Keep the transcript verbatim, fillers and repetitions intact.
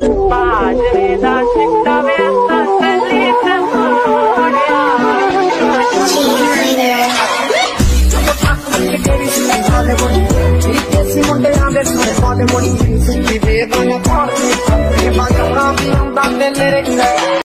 बाजरे दा चिट्टा वैसा चली ते मोड़िया मुंडिया दे सोने मोड़ी सुखी वे बना पार अपने बाजा भी हम दांदे ले